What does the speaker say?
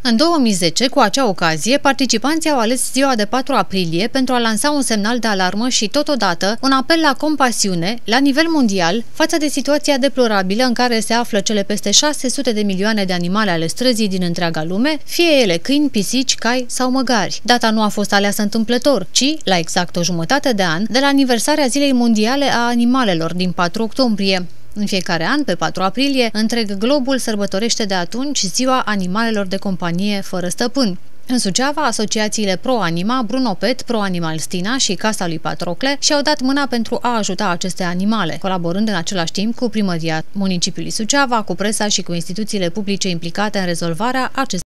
În 2010, cu acea ocazie, participanții au ales ziua de 4 aprilie pentru a lansa un semnal de alarmă și, totodată, un apel la compasiune, la nivel mondial, față de situația deplorabilă în care se află cele peste 600 de milioane de animale ale străzii din întreaga lume, fie ele câini, pisici, cai sau măgari. Data nu a fost aleasă întâmplător, ci, la exact o jumătate de an, de la aniversarea Zilei Mondiale a Animalelor din 4 octombrie. În fiecare an, pe 4 aprilie, întreg globul sărbătorește de atunci Ziua Animalelor de companie fără stăpân. În Suceava, asociațiile Pro-Anima, Bruno Pet, Pro-Animal Stina și Casa lui Patrocle și-au dat mâna pentru a ajuta aceste animale, colaborând în același timp cu primăria municipiului Suceava, cu presa și cu instituțiile publice implicate în rezolvarea acestei